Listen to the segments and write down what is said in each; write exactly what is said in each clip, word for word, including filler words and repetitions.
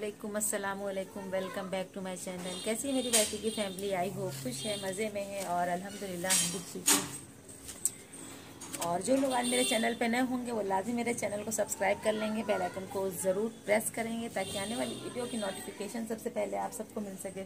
वालेकुम अस्सलाम वालेकुम। Welcome back to my channel. कैसी है मेरी बैठी की फैमिली? आई हो खुश है, मज़े में है और अल्हम्दुलिल्लाह हम भी ठीक हैं। और जो लोग आज मेरे चैनल पे नए होंगे वो लाजिम मेरे चैनल को सब्सक्राइब कर लेंगे, बेल आइकन को ज़रूर प्रेस करेंगे ताकि आने वाली वीडियो की नोटिफिकेशन सबसे पहले आप सबको मिल सके।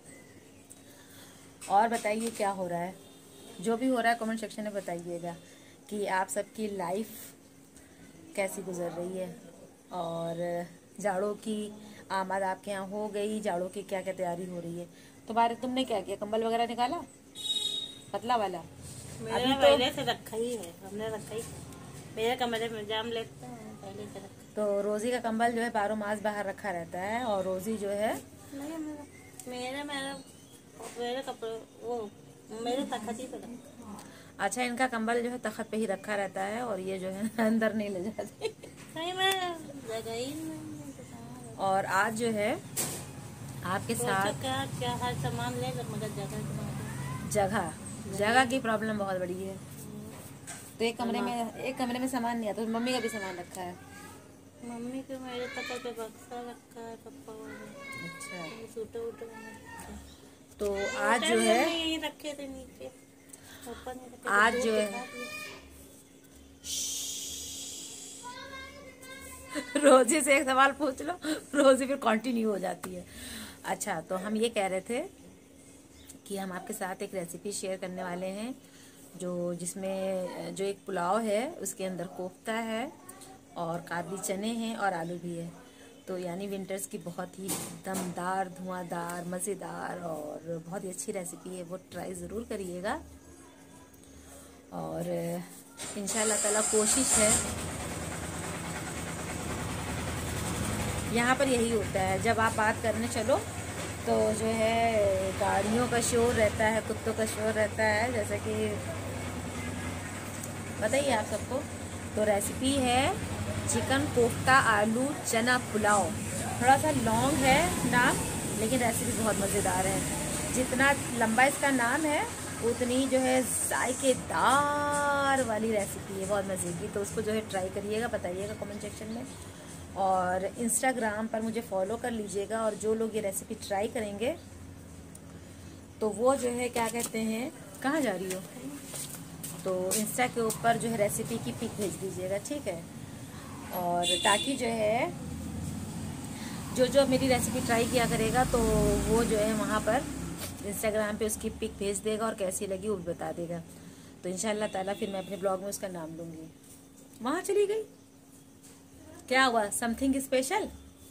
और बताइए क्या हो रहा है, जो भी हो रहा है कमेंट सेक्शन में बताइएगा कि आप सबकी लाइफ कैसी गुजर रही है। और जाड़ों की आमद आपके यहाँ हो गई? जाड़ों की क्या क्या तैयारी हो रही है? तुम्हारे तुमने क्या किया? कंबल वगैरह निकाला पतला वाला? मेरे तो पहले से रखा ही है, हमने रखा ही है। मेरे कमरे में जाम लेते हैं पहले से रखा। तो रोजी का कंबल जो है बारह मास बाहर रखा रहता है और रोजी जो है नहीं, मेरा मेरे मेरे मेरे कपड़े वो मेरे तखत ही पे रखा। अच्छा, इनका कंबल जो है तखत पे ही रखा रहता है और ये जो है अंदर नहीं ले जाते। नहीं, मैं जगह ही नहीं। और आज जो है आपके साथ क्या क्या हर सामान ले मगर जगह जगह जगह की प्रॉब्लम बहुत बड़ी है। तो एक कमरे में एक कमरे में सामान नहीं आता, तो मम्मी का भी सामान रखा है। मम्मी के मेरे तखत पे बक्सा रखा है, पप्पा वाले। अच्छा, सूटे वूटे तो आज जो है यही रखे थे नीचे, ऊपर नहीं रखे। आज जो है रोजी से एक सवाल पूछ लो, रोजी फिर कंटिन्यू हो जाती है। अच्छा, तो हम ये कह रहे थे कि हम आपके साथ एक रेसिपी शेयर करने वाले हैं जो जिसमें जो एक पुलाव है उसके अंदर कोफ्ता है और काबली चने हैं और आलू भी है। तो यानी विंटर्स की बहुत ही दमदार, धुआंधार, मज़ेदार और बहुत ही अच्छी रेसिपी है, वो ट्राई ज़रूर करिएगा। और इंशाल्लाह ताला कोशिश है, यहाँ पर यही होता है जब आप बात करने चलो तो जो है गाड़ियों का शोर रहता है, कुत्तों का शोर रहता है, जैसे कि बताइए आप सबको। तो रेसिपी है चिकन कोफ्ता आलू चना पुलाव। थोड़ा सा लॉन्ग है नाम, लेकिन रेसिपी बहुत मज़ेदार है। जितना लंबा इसका नाम है उतनी जो है जायकेदार वाली रेसिपी है, बहुत मज़े की। तो उसको जो है ट्राई करिएगा, बताइएगा कमेंट सेक्शन में। और इंस्टाग्राम पर मुझे फॉलो कर लीजिएगा। और जो लोग ये रेसिपी ट्राई करेंगे तो वो जो है क्या कहते हैं, कहाँ जा रही हो? तो इंस्टा के ऊपर जो है रेसिपी की पिक भेज दीजिएगा, ठीक है। और ताकि जो है जो जो मेरी रेसिपी ट्राई किया करेगा तो वो जो है वहाँ पर इंस्टाग्राम पे उसकी पिक भेज देगा और कैसी लगी वो भी बता देगा। तो इंशाल्लाह ताला फिर मैं अपने ब्लॉग में उसका नाम लूँगी। वहाँ चली गई, क्या हुआ? Something special?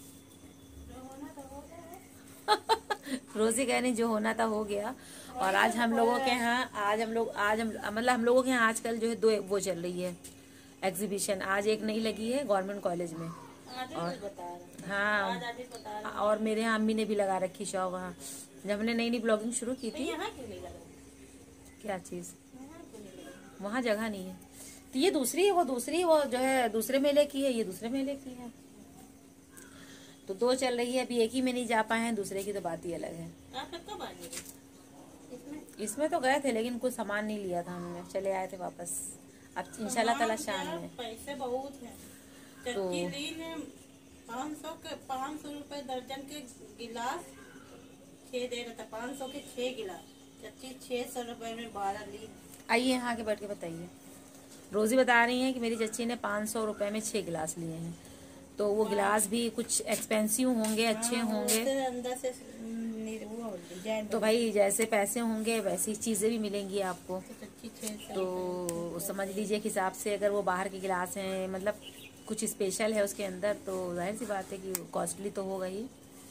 रोजी कहनी जो होना था हो गया। और आज हम लोगों के यहाँ आज हम लोग आज हम मतलब हम लोगों के यहाँ आजकल जो है दो वो चल रही है एग्जीबिशन। आज एक नई लगी है गवर्नमेंट कॉलेज में, और हाँ, और मेरे यहाँ अम्मी ने भी लगा रखी शॉप वहाँ। जब हमने नई नई ब्लॉगिंग शुरू की थी। क्या चीज़? वहाँ जगह नहीं है। तो ये दूसरी है, वो दूसरी वो जो है दूसरे मेले की है, ये दूसरे मेले की है। तो दो चल रही है, अभी एक ही में नहीं जा पाए हैं, दूसरे की तो बात ही अलग है। आप कब आ गए? इसमें इसमें तो गए थे लेकिन कुछ सामान नहीं लिया था हमने, चले आए थे वापस। अब इंशाल्लाह ताला शाम में। पैसे बहुत हैं। तो पाँच सौ के पाँच सौ रुपए दर्जन के गिलास छः दे रहा था, पाँच सौ के छः गिलास। चच्ची छः सौ रुपए में बारह ली। आइए यहाँ आके बैठ के बताइए। रोजी बता रही है कि मेरी चच्ची ने पाँच सौ रुपए में छः गिलास लिए हैं। तो वो गिलास भी कुछ एक्सपेंसिव होंगे, अच्छे होंगे। अंदर से तो भाई जैसे पैसे होंगे वैसी चीज़ें भी मिलेंगी आपको। तो समझ लीजिए कि हिसाब से अगर वो बाहर के गिलास हैं, मतलब कुछ स्पेशल है उसके अंदर, तो जाहिर सी बात है कि कॉस्टली तो होगा ही।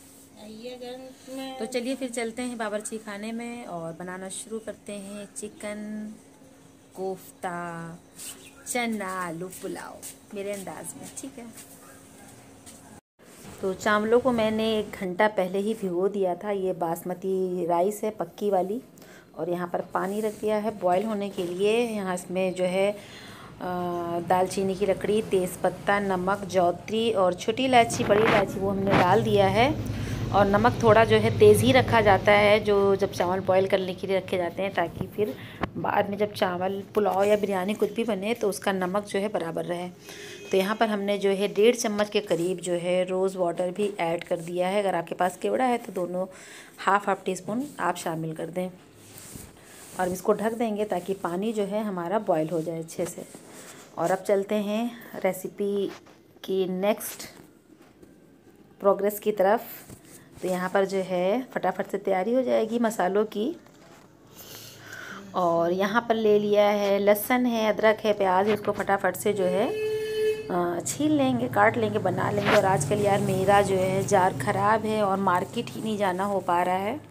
तो चलिए फिर चलते हैं बावर्ची खाने में और बनाना शुरू करते हैं चिकन कोफ्ता चना आलू पुलाव मेरे अंदाज में, ठीक है। तो चावलों को मैंने एक घंटा पहले ही भिगो दिया था। ये बासमती राइस है पक्की वाली। और यहाँ पर पानी रख दिया है बॉईल होने के लिए। यहाँ इसमें जो है दालचीनी की लकड़ी, तेज़पत्ता, नमक, जौत्री और छोटी इलायची, बड़ी इलायची वो हमने डाल दिया है। और नमक थोड़ा जो है तेज़ ही रखा जाता है, जो जब चावल बॉईल करने के लिए रखे जाते हैं, ताकि फिर बाद में जब चावल पुलाव या बिरयानी कुछ भी बने तो उसका नमक जो है बराबर रहे। तो यहाँ पर हमने जो है डेढ़ चम्मच के करीब जो है रोज़ वाटर भी ऐड कर दिया है। अगर आपके पास केवड़ा है तो दोनों हाफ़ हाफ़ टी स्पून आप शामिल कर दें और इसको ढक देंगे ताकि पानी जो है हमारा बॉयल हो जाए अच्छे से। और अब चलते हैं रेसिपी की नेक्स्ट प्रोग्रेस की तरफ। तो यहाँ पर जो है फटाफट से तैयारी हो जाएगी मसालों की। और यहाँ पर ले लिया है लहसुन है, अदरक है, प्याज है, इसको फटाफट से जो है छील लेंगे, काट लेंगे, बना लेंगे। और आजकल यार मेरा जो है जार ख़राब है और मार्केट ही नहीं जाना हो पा रहा है।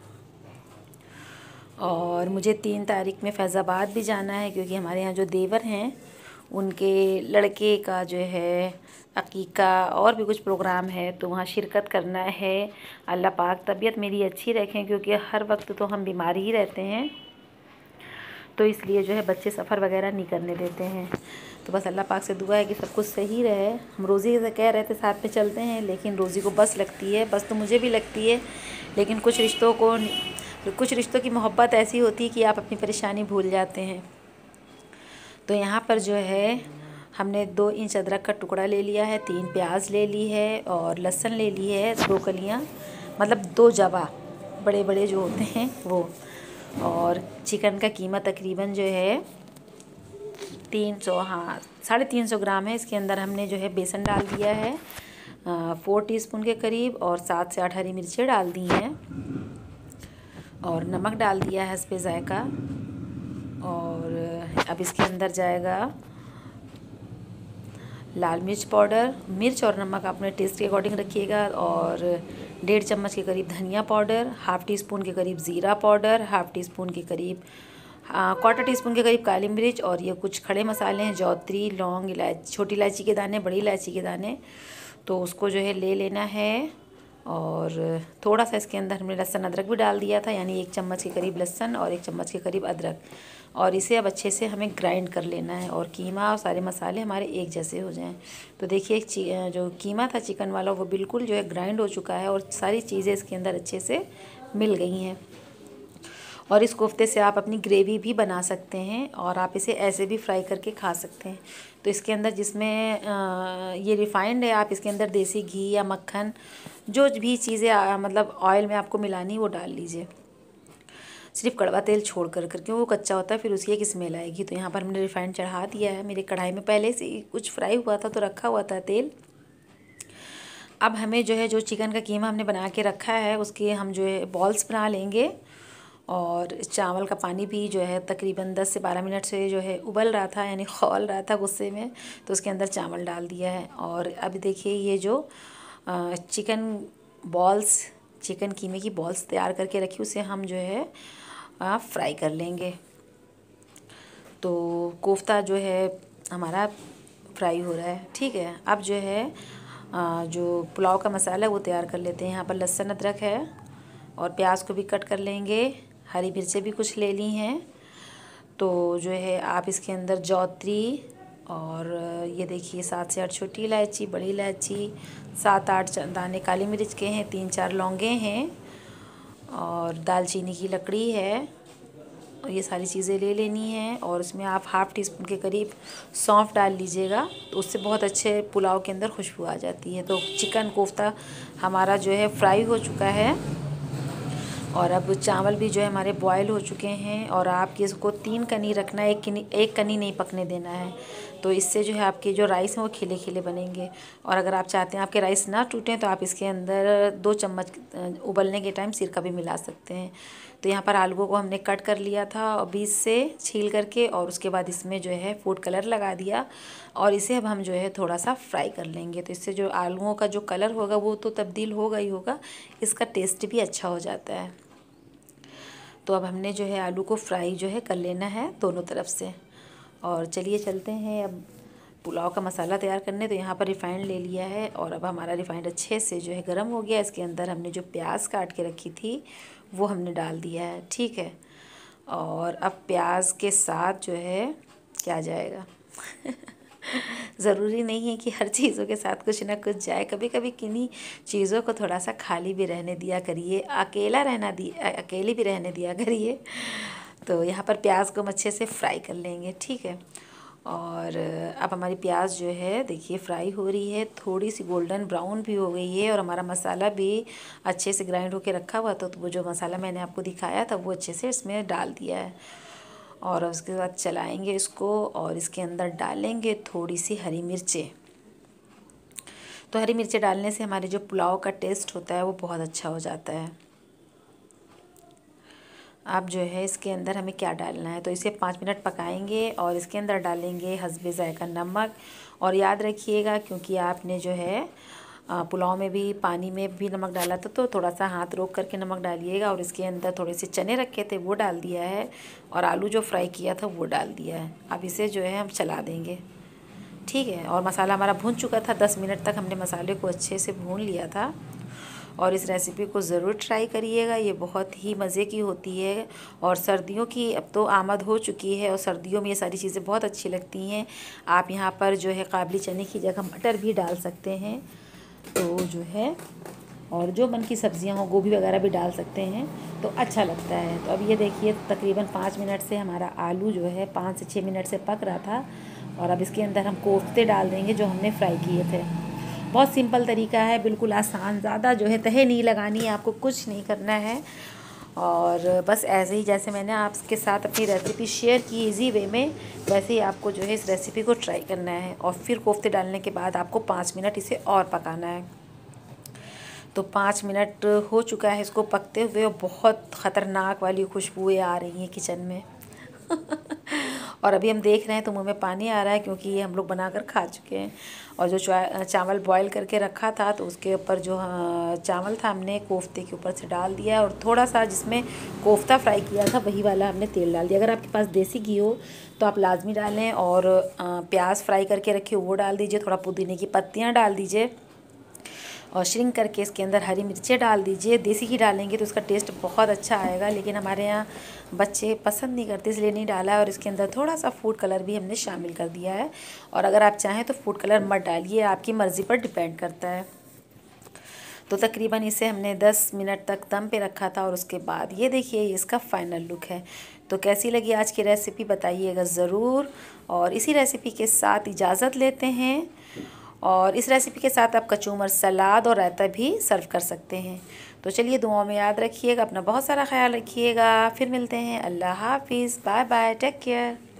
और मुझे तीन तारीख में फैज़ाबाद भी जाना है क्योंकि हमारे यहाँ जो देवर हैं उनके लड़के का जो है अकीका और भी कुछ प्रोग्राम है, तो वहाँ शिरकत करना है। अल्लाह पाक तबीयत मेरी अच्छी रखें क्योंकि हर वक्त तो हम बीमार ही रहते हैं, तो इसलिए जो है बच्चे सफ़र वगैरह नहीं करने देते हैं। तो बस अल्लाह पाक से दुआ है कि सब कुछ सही रहे। हम रोज़ी से कह रहे थे साथ में चलते हैं, लेकिन रोज़ी को बस लगती है, बस तो मुझे भी लगती है, लेकिन कुछ रिश्तों को कुछ रिश्तों की मोहब्बत ऐसी होती है कि आप अपनी परेशानी भूल जाते हैं। तो यहाँ पर जो है हमने दो इंच अदरक का टुकड़ा ले लिया है, तीन प्याज ले ली है और लहसुन ले ली है, दो कलियाँ, मतलब दो जवा बड़े बड़े जो होते हैं वो। और चिकन का कीमा तकरीबन जो है तीन सौ हाँ साढ़े तीन सौ ग्राम है। इसके अंदर हमने जो है बेसन डाल दिया है फोर टीस्पून के करीब और सात से आठ हरी मिर्चें डाल दी हैं और नमक डाल दिया है इस पे जायका। और अब इसके अंदर जाएगा लाल मिर्च पाउडर। मिर्च और नमक अपने टेस्ट के अकॉर्डिंग रखिएगा। और डेढ़ चम्मच के करीब धनिया पाउडर, हाफ़ टी स्पून के करीब ज़ीरा पाउडर, हाफ़ टी स्पून के करीब क्वार्टर टी स्पून के करीब काली मिर्च। और ये कुछ खड़े मसाले हैं, जौत्री, लौंग, इलायची, छोटी इलायची के दाने, बड़ी इलायची के दाने, तो उसको जो है ले लेना है। और थोड़ा सा इसके अंदर हमने लहसुन अदरक भी डाल दिया था, यानी एक चम्मच के करीब लहसुन और एक चम्मच के करीब अदरक। और इसे अब अच्छे से हमें ग्राइंड कर लेना है और कीमा और सारे मसाले हमारे एक जैसे हो जाएं। तो देखिए जो कीमा था चिकन वाला वो बिल्कुल जो है ग्राइंड हो चुका है और सारी चीज़ें इसके अंदर अच्छे से मिल गई हैं। और इस कोफ्ते से आप अपनी ग्रेवी भी बना सकते हैं और आप इसे ऐसे भी फ्राई करके खा सकते हैं। तो इसके अंदर जिसमें ये रिफ़ाइंड है, आप इसके अंदर देसी घी या मक्खन जो भी चीज़ें मतलब ऑयल में आपको मिलानी वो डाल लीजिए, सिर्फ कड़वा तेल छोड़ कर कर क्यों वो कच्चा होता है, फिर उसकी एक स्मेल आएगी। तो यहाँ पर हमने रिफ़ाइंड चढ़ा दिया है। मेरी कढ़ाई में पहले से कुछ फ्राई हुआ था तो रखा हुआ था तेल। अब हमें जो है जो चिकन का कीमा हमने बना के रखा है उसके हम जो है बॉल्स बना लेंगे। और चावल का पानी भी जो है तकरीबन दस से बारह मिनट से जो है उबल रहा था, यानी खौल रहा था गुस्से में, तो उसके अंदर चावल डाल दिया है। और अब देखिए ये जो चिकन बॉल्स, चिकन कीमे की बॉल्स तैयार करके रखी उसे हम जो है फ्राई कर लेंगे। तो कोफ्ता जो है हमारा फ्राई हो रहा है, ठीक है। अब जो है जो पुलाव का मसाला है वो तैयार कर लेते हैं। यहाँ पर लहसुन अदरक है और प्याज को भी कट कर लेंगे, हरी मिर्चें भी कुछ ले ली हैं। तो जो है आप इसके अंदर जौत्री और ये देखिए सात से आठ छोटी इलायची, बड़ी इलायची, सात आठ दाने काली मिर्च के हैं, तीन चार लौंगे हैं और दालचीनी की लकड़ी है। और ये सारी चीज़ें ले लेनी हैं और उसमें आप हाफ़ टी स्पून के करीब सौंफ डाल लीजिएगा, तो उससे बहुत अच्छे पुलाव के अंदर खुशबू आ जाती है। तो चिकन कोफ्ता हमारा जो है फ्राई हो चुका है और अब चावल भी जो है हमारे बॉयल हो चुके हैं। और आपकी इसको तीन कनी रखना है, एक कनी एक कनी नहीं पकने देना है। तो इससे जो है आपके जो राइस हैं वो खिले खिले बनेंगे। और अगर आप चाहते हैं आपके राइस ना टूटें तो आप इसके अंदर दो चम्मच उबलने के टाइम सिरका भी मिला सकते हैं। तो यहाँ पर आलूओं को हमने कट कर लिया था और बीच से छील करके, और उसके बाद इसमें जो है फूड कलर लगा दिया और इसे अब हम जो है थोड़ा सा फ्राई कर लेंगे। तो इससे जो आलूओं का जो कलर होगा वो तो तब्दील होगा ही होगा, इसका टेस्ट भी अच्छा हो जाता है। तो अब हमने जो है आलू को फ्राई जो है कर लेना है दोनों तरफ से। और चलिए चलते हैं अब पुलाव का मसाला तैयार करने। तो यहाँ पर रिफ़ाइंड ले लिया है और अब हमारा रिफ़ाइंड अच्छे से जो है गर्म हो गया। इसके अंदर हमने जो प्याज काट के रखी थी वो हमने डाल दिया है, ठीक है। और अब प्याज के साथ जो है क्या जाएगा ज़रूरी नहीं है कि हर चीज़ों के साथ कुछ ना कुछ जाए, कभी कभी किन्हीं चीज़ों को थोड़ा सा खाली भी रहने दिया करिए, अकेला रहना दिया अकेली भी रहने दिया करिए। तो यहाँ पर प्याज को हम अच्छे से फ्राई कर लेंगे, ठीक है। और अब हमारी प्याज जो है देखिए फ्राई हो रही है, थोड़ी सी गोल्डन ब्राउन भी हो गई है और हमारा मसाला भी अच्छे से ग्राइंड होके रखा हुआ था। तो वो जो मसाला मैंने आपको दिखाया था वो अच्छे से इसमें डाल दिया है और उसके बाद चलाएंगे इसको और इसके अंदर डालेंगे थोड़ी सी हरी मिर्चें। तो हरी मिर्चें डालने से हमारे जो पुलाव का टेस्ट होता है वो बहुत अच्छा हो जाता है। अब जो है इसके अंदर हमें क्या डालना है, तो इसे पाँच मिनट पकाएंगे और इसके अंदर डालेंगे हस्बे ज़ायका नमक। और याद रखिएगा क्योंकि आपने जो है पुलाव में भी पानी में भी नमक डाला था, तो थोड़ा सा हाथ रोक करके नमक डालिएगा। और इसके अंदर थोड़े से चने रखे थे वो डाल दिया है और आलू जो फ्राई किया था वो डाल दिया है। अब इसे जो है हम चला देंगे, ठीक है। और मसाला हमारा भून चुका था, दस मिनट तक हमने मसाले को अच्छे से भून लिया था। और इस रेसिपी को ज़रूर ट्राई करिएगा, ये बहुत ही मज़े की होती है। और सर्दियों की अब तो आमद हो चुकी है और सर्दियों में ये सारी चीज़ें बहुत अच्छी लगती हैं। आप यहाँ पर जो है काबली चने की जगह मटर भी डाल सकते हैं, तो जो है और जो मन की सब्ज़ियाँ हो गोभी वगैरह भी डाल सकते हैं तो अच्छा लगता है। तो अब ये देखिए तकरीबन पाँच मिनट से हमारा आलू जो है पाँच से छः मिनट से पक रहा था। और अब इसके अंदर हम कोफ्ते डाल देंगे जो हमने फ्राई किए थे। बहुत सिंपल तरीका है, बिल्कुल आसान, ज़्यादा जो है तहे नहीं लगानी है, आपको कुछ नहीं करना है। और बस ऐसे ही जैसे मैंने आपके साथ अपनी रेसिपी शेयर की इजी वे में, वैसे ही आपको जो है इस रेसिपी को ट्राई करना है। और फिर कोफ्ते डालने के बाद आपको पाँच मिनट इसे और पकाना है। तो पाँच मिनट हो चुका है इसको पकते हुए और बहुत ख़तरनाक वाली खुशबुएँ आ रही हैं किचन में और अभी हम देख रहे हैं तो मुंह में पानी आ रहा है क्योंकि ये हम लोग बनाकर खा चुके हैं। और जो चावल बॉईल करके रखा था तो उसके ऊपर जो चावल था हमने कोफ्ते के ऊपर से डाल दिया और थोड़ा सा जिसमें कोफ्ता फ्राई किया था वही वाला हमने तेल डाल दिया। अगर आपके पास देसी घी हो तो आप लाजमी डालें। और प्याज फ्राई करके रखिए वो डाल दीजिए, थोड़ा पुदीने की पत्तियाँ डाल दीजिए और श्रिंक करके इसके अंदर हरी मिर्चें डाल दीजिए। देसी घी डालेंगे तो उसका टेस्ट बहुत अच्छा आएगा, लेकिन हमारे यहाँ बच्चे पसंद नहीं करते इसलिए नहीं डाला है। और इसके अंदर थोड़ा सा फूड कलर भी हमने शामिल कर दिया है। और अगर आप चाहें तो फूड कलर मत डालिए, आपकी मर्ज़ी पर डिपेंड करता है। तो तकरीबन इसे हमने दस मिनट तक दम पे रखा था और उसके बाद ये देखिए इसका फ़ाइनल लुक है। तो कैसी लगी आज की रेसिपी बताइएगा ज़रूर। और इसी रेसिपी के साथ इजाज़त लेते हैं। और इस रेसिपी के साथ आप कचूमर, सलाद और रायता भी सर्व कर सकते हैं। तो चलिए दुआओं में याद रखिएगा, अपना बहुत सारा ख्याल रखिएगा। फिर मिलते हैं। अल्लाह हाफिज़, बाय बाय, टेक केयर।